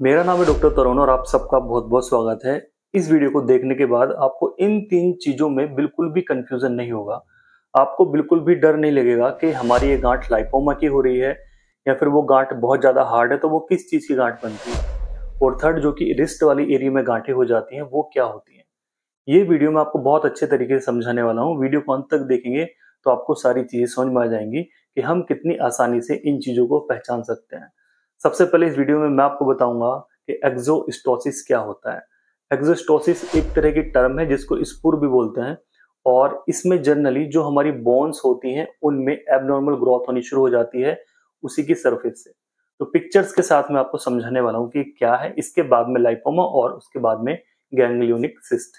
मेरा नाम है डॉक्टर तरुण और आप सबका बहुत बहुत स्वागत है। इस वीडियो को देखने के बाद आपको इन 3 चीज़ों में बिल्कुल भी कन्फ्यूज़न नहीं होगा। आपको बिल्कुल भी डर नहीं लगेगा कि हमारी ये गाँठ लाइपोमा की हो रही है या फिर वो गाँठ बहुत ज़्यादा हार्ड है तो वो किस चीज़ की गाँठ बनती है। और थर्ड जो कि रिस्ट वाली एरिया में गाँठें हो जाती हैं वो क्या होती हैं। ये वीडियो मैं आपको बहुत अच्छे तरीके से समझाने वाला हूँ। वीडियो को अंत तक देखेंगे तो आपको सारी चीज़ें समझ में आ जाएँगी कि हम कितनी आसानी से इन चीज़ों को पहचान सकते हैं। सबसे पहले इस वीडियो में मैं आपको बताऊँगा कि एक्सोस्टोसिस क्या होता है। एक्सोस्टोसिस एक तरह की टर्म है जिसको स्पुर भी बोलते हैं और इसमें जनरली जो हमारी बोन्स होती हैं उनमें एबनॉर्मल ग्रोथ होनी शुरू हो जाती है उसी की सरफेस से। तो पिक्चर्स के साथ मैं आपको समझाने वाला हूँ कि क्या है, इसके बाद में लाइपोमा और उसके बाद में गैंग्लियोनिक सिस्ट।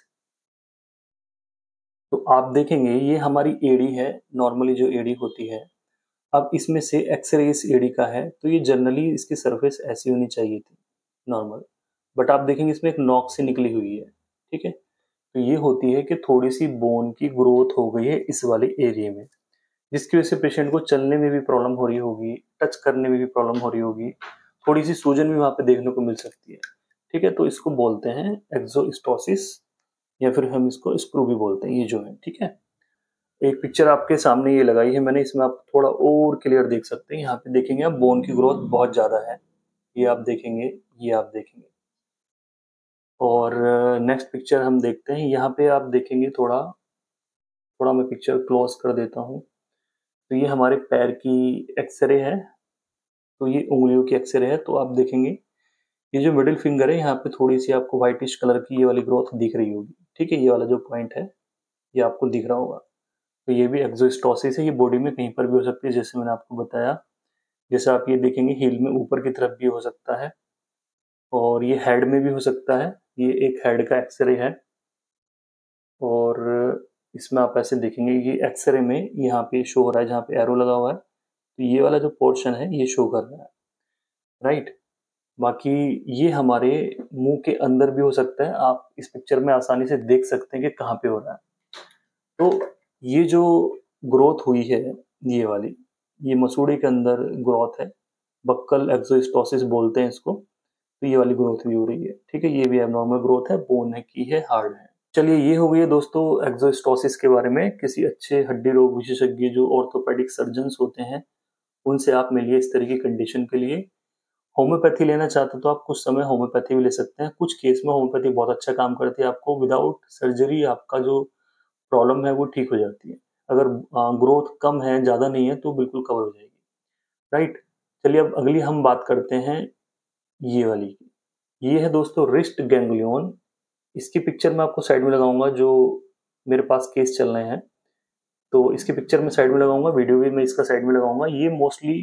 तो आप देखेंगे ये हमारी एड़ी है, नॉर्मली जो एड़ी होती है। अब इसमें से एक्सरे इस एड़ी का है तो ये जनरली इसकी सरफेस ऐसी होनी चाहिए थी, नॉर्मल। बट आप देखेंगे इसमें एक नॉक से निकली हुई है, ठीक है। तो ये होती है कि थोड़ी सी बोन की ग्रोथ हो गई है इस वाले एरिया में, जिसकी वजह से पेशेंट को चलने में भी प्रॉब्लम हो रही होगी, टच करने में भी प्रॉब्लम हो रही होगी, थोड़ी सी सूजन भी वहां पे देखने को मिल सकती है, ठीक है। तो इसको बोलते हैं एक्सोस्टोसिस या फिर हम इसको स्क्रू भी बोलते हैं, ये जो है, ठीक है। एक पिक्चर आपके सामने ये लगाई है मैंने, इसमें आप थोड़ा और क्लियर देख सकते हैं। यहाँ पे देखेंगे आप बोन की ग्रोथ बहुत ज्यादा है, ये आप देखेंगे, ये आप देखेंगे। और नेक्स्ट पिक्चर हम देखते हैं, यहाँ पे आप देखेंगे थोड़ा थोड़ा मैं पिक्चर क्लोज कर देता हूँ। तो ये हमारे पैर की एक्सरे है, तो ये उंगलियों की एक्सरे है। तो आप देखेंगे ये जो मिडिल फिंगर है यहाँ पे थोड़ी सी आपको व्हाइटिश कलर की ये वाली ग्रोथ दिख रही होगी, ठीक है। ये वाला जो पॉइंट है ये आपको दिख रहा होगा। तो ये भी एक्सोस्टोसिस है, ये बॉडी में कहीं पर भी हो सकती है जैसे मैंने आपको बताया। जैसे आप ये देखेंगे हील में ऊपर की तरफ भी हो सकता है और ये हेड में भी हो सकता है। ये एक हेड का एक्सरे है और इसमें आप ऐसे देखेंगे ये एक्सरे में यहाँ पे शो हो रहा है, जहाँ पे एरो लगा हुआ है तो ये वाला जो पोर्शन है ये शो कर रहा है, राइट। बाकी ये हमारे मुंह के अंदर भी हो सकता है, आप इस पिक्चर में आसानी से देख सकते हैं कि कहाँ पे हो रहा है। तो ये जो ग्रोथ हुई है ये वाली, ये मसूड़े के अंदर ग्रोथ है, बक्कल एक्सोस्टोसिस बोलते हैं इसको। तो ये वाली ग्रोथ भी हो रही है, ठीक है। ये भी एबनॉर्मल ग्रोथ है, बोन है की है, हार्ड है। चलिए ये हो गई है दोस्तों एक्सोस्टोसिस के बारे में। किसी अच्छे हड्डी रोग विशेषज्ञ जो ऑर्थोपेडिक सर्जन्स होते हैं उनसे आप मिलिए इस तरह की कंडीशन के लिए। होम्योपैथी लेना चाहते हो तो आप कुछ समय होम्योपैथी भी ले सकते हैं। कुछ केस में होम्योपैथी बहुत अच्छा काम करती है, आपको विदाउट सर्जरी आपका जो प्रॉब्लम है वो ठीक हो जाती है। अगर ग्रोथ कम है, ज़्यादा नहीं है तो बिल्कुल कवर हो जाएगी, राइट। चलिए अब अगली हम बात करते हैं ये वाली की। ये है दोस्तों रिस्ट गैंग्लियन। इसकी पिक्चर मैं आपको साइड में लगाऊंगा, जो मेरे पास केस चल रहे हैं तो इसकी पिक्चर मैं साइड में लगाऊंगा, वीडियो भी मैं इसका साइड में लगाऊंगा। ये मोस्टली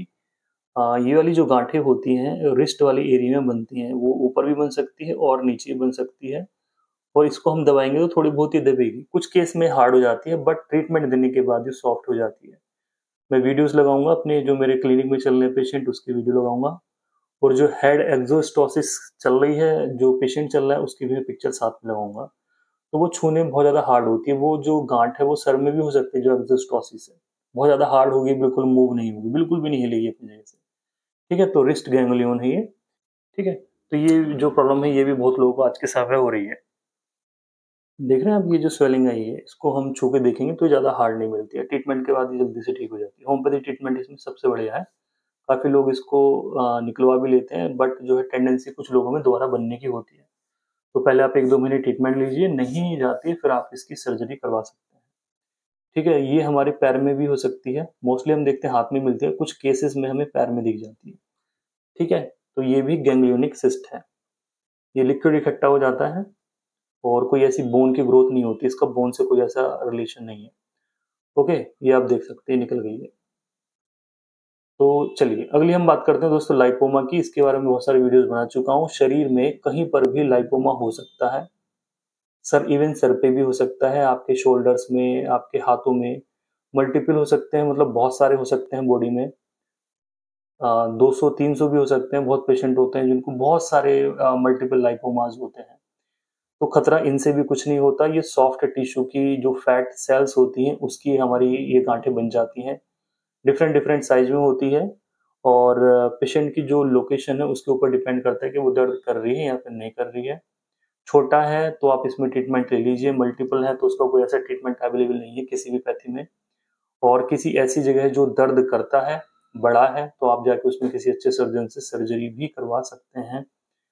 ये वाली जो गांठें होती हैं रिस्ट वाली एरिया में बनती हैं, वो ऊपर भी बन सकती है और नीचे भी बन सकती है। और इसको हम दबाएंगे तो थोड़ी बहुत ही दबेगी, कुछ केस में हार्ड हो जाती है बट ट्रीटमेंट देने के बाद ये सॉफ्ट हो जाती है। मैं वीडियोस लगाऊंगा अपने जो मेरे क्लिनिक में चल रहे पेशेंट उसकी वीडियो लगाऊंगा, और जो हेड एक्सोस्टोसिस चल रही है जो पेशेंट चल रहा है उसकी भी पिक्चर साथ में लगाऊंगा। तो वो छूने में बहुत ज्यादा हार्ड होती है, वो जो गांठ है वो सर में भी हो सकती है, जो एक्सोस्टोसिस है बहुत ज्यादा हार्ड होगी, बिल्कुल मूव नहीं होगी, बिल्कुल भी नहीं हिलेगी अपनी जगह से, ठीक है। तो रिस्ट गैंग्लियन है ये, ठीक है। तो ये जो प्रॉब्लम है ये भी बहुत लोगों को आज के समय हो रही है। देख रहे हैं आप, ये जो स्वेलिंग आई है इसको हम छू के देखेंगे तो ज़्यादा हार्ड नहीं मिलती है, ट्रीटमेंट के बाद ये जल्दी से ठीक हो जाती है। होम्योपैथी ट्रीटमेंट इसमें सबसे बढ़िया है। काफ़ी लोग इसको निकलवा भी लेते हैं बट जो है टेंडेंसी कुछ लोगों में दोबारा बनने की होती है। तो पहले आप 1-2 महीने ट्रीटमेंट लीजिए, नहीं जाती फिर आप इसकी सर्जरी करवा सकते हैं, ठीक है। ये हमारे पैर में भी हो सकती है, मोस्टली हम देखते हैं हाथ में मिलती है, कुछ केसेस में हमें पैर में दिख जाती है, ठीक है। तो ये भी गैंग्लियोनिक सिस्ट है, ये लिक्विड इकट्ठा हो जाता है और कोई ऐसी बोन की ग्रोथ नहीं होती, इसका बोन से कोई ऐसा रिलेशन नहीं है, ओके। ये आप देख सकते हैं निकल गई है। तो चलिए अगली हम बात करते हैं दोस्तों लाइपोमा की। इसके बारे में बहुत सारे वीडियोस बना चुका हूँ। शरीर में कहीं पर भी लाइपोमा हो सकता है, सर इवन सर पे भी हो सकता है, आपके शोल्डर्स में, आपके हाथों में, मल्टीपल हो सकते हैं, मतलब बहुत सारे हो सकते हैं बॉडी में। 200-300 भी हो सकते हैं। बहुत पेशेंट होते हैं जिनको बहुत सारे मल्टीपल लाइपोमास होते हैं। तो खतरा इनसे भी कुछ नहीं होता, ये सॉफ्ट टिश्यू की जो फैट सेल्स होती हैं उसकी हमारी ये गांठें बन जाती हैं, डिफरेंट डिफरेंट साइज में होती है और पेशेंट की जो लोकेशन है उसके ऊपर डिपेंड करता है कि वो दर्द कर रही है या फिर नहीं कर रही है। छोटा है तो आप इसमें ट्रीटमेंट ले लीजिए, मल्टीपल है तो उसका कोई ऐसा ट्रीटमेंट अवेलेबल नहीं है किसी भी पैथी में। और किसी ऐसी जगह जो दर्द करता है, बड़ा है, तो आप जाके उसमें किसी अच्छे सर्जन से सर्जरी भी करवा सकते हैं।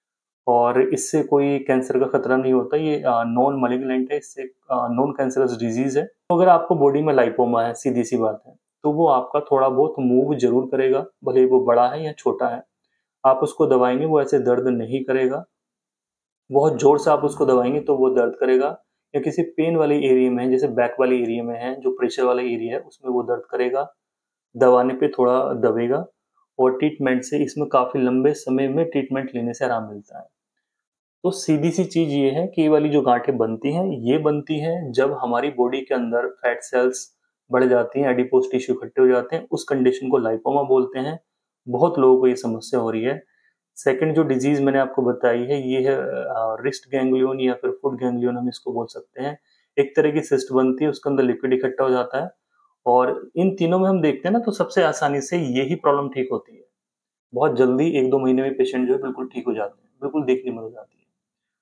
और इससे कोई कैंसर का खतरा नहीं होता, ये नॉन मैलिग्नेंट है, इससे नॉन कैंसरस डिजीज है। तो अगर आपको बॉडी में लाइपोमा है, सीधी सी बात है, तो वो आपका थोड़ा बहुत मूव जरूर करेगा, भले वो बड़ा है या छोटा है। आप उसको दबाएंगे वो ऐसे दर्द नहीं करेगा, बहुत जोर से आप उसको दबाएंगे तो वो दर्द करेगा। या किसी पेन वाले एरिया में, जैसे बैक वाले एरिया में है, जो प्रेशर वाला एरिया है, उसमें वो दर्द करेगा, दबाने पे थोड़ा दबेगा। और ट्रीटमेंट से इसमें काफी लंबे समय में ट्रीटमेंट लेने से आराम मिलता है। तो सीधी सी चीज ये है कि ये वाली जो गांठें बनती हैं, ये बनती हैं जब हमारी बॉडी के अंदर फैट सेल्स बढ़ जाती हैं, एडिपोज टिश्यू इकट्ठे हो जाते हैं, उस कंडीशन को लाइपोमा बोलते हैं। बहुत लोगों को ये समस्या हो रही है। सेकंड जो डिजीज मैंने आपको बताई है, ये है रिस्ट गैंग्लियन या फिर फुट गैंग्लियन, हम इसको बोल सकते हैं। एक तरह की सिस्ट बनती है, उसके अंदर लिक्विड इकट्ठा हो जाता है। और इन तीनों में हम देखते हैं ना, तो सबसे आसानी से यही प्रॉब्लम ठीक होती है। बहुत जल्दी 1-2 महीने में पेशेंट जो है बिल्कुल ठीक हो जाते हैं, बिल्कुल देखने मिल जाती है।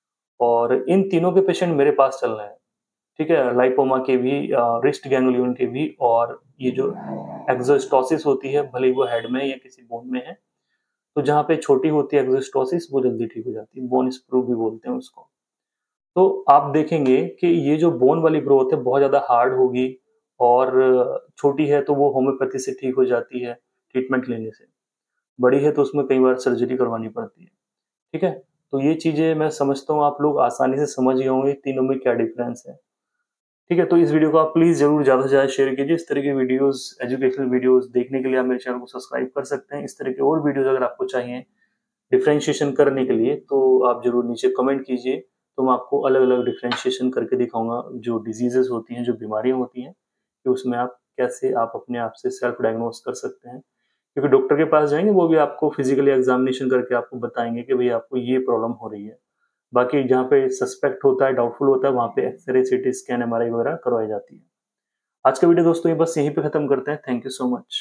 और इन तीनों के पेशेंट मेरे पास चल रहे हैं, ठीक है, लाइपोमा के भी, रिस्ट गैंग्लियन के भी, और ये जो एक्सोस्टोसिस होती है, भले ही वो हेड में या किसी बोन में है, तो जहाँ पे छोटी होती है एक्सोस्टोसिस, वो जल्दी ठीक हो जाती है, बोन स्प्रू भी बोलते हैं उसको। तो आप देखेंगे कि ये जो बोन वाली ग्रोथ है बहुत ज़्यादा हार्ड होगी, और छोटी है तो वो होम्योपैथी से ठीक हो जाती है ट्रीटमेंट लेने से। बड़ी है तो उसमें कई बार सर्जरी करवानी पड़ती है, ठीक है। तो ये चीज़ें मैं समझता हूँ आप लोग आसानी से समझ गए होंगे तीनों में क्या डिफरेंस है, ठीक है। तो इस वीडियो को आप प्लीज़ ज़रूर ज़्यादा से ज़्यादा शेयर कीजिए। इस तरह की वीडियोस, एजुकेशनल वीडियोस देखने के लिए आप मेरे चैनल को सब्सक्राइब कर सकते हैं। इस तरह के और वीडियोस अगर आपको चाहिए डिफरेंशिएशन करने के लिए, तो आप जरूर नीचे कमेंट कीजिए, तो मैं आपको अलग अलग डिफरेंशिएशन करके दिखाऊंगा, जो डिजीजेस होती हैं, जो बीमारियां होती हैं, कि उसमें आप कैसे आप अपने आप से सेल्फ डायग्नोस कर सकते हैं। क्योंकि डॉक्टर के पास जाएंगे, वो भी आपको फिजिकली एग्जामिनेशन करके आपको बताएंगे कि भाई आपको ये प्रॉब्लम हो रही है। बाकी जहाँ पे सस्पेक्ट होता है, डाउटफुल होता है, वहाँ पे एक्सरे, सीटी स्कैन, एमआरआई वगैरह करवाई जाती है। आज का वीडियो दोस्तों ये बस यहीं पे खत्म करते हैं। Thank you so much.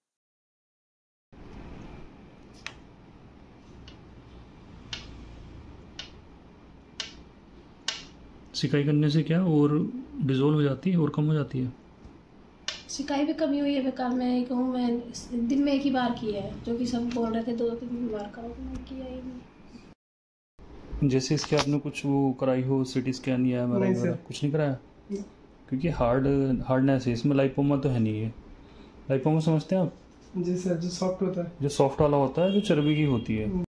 सिकाई करने से क्या और डिजोल्व हो जाती है और कम हो जाती है? सिकाई भी कमी हुई है बेकार। मैं कहूँ, मैं दिन में एक ही बार किया है, जो कि सब बोल रहे थे 2-3 बार करो, तो मैं किया ही नहीं। जैसे इसके आपने कुछ वो कराई हो, सीटी स्कैन या एमआरआई वगैरह कुछ नहीं कराया? क्योंकि हार्डनेस है इसमें, लाइपोमा तो है नहीं है। लाइपोमा समझते हैं आप? जी सर, जो सॉफ्ट होता है, जो सॉफ्ट वाला होता है, जो चर्बी की होती है।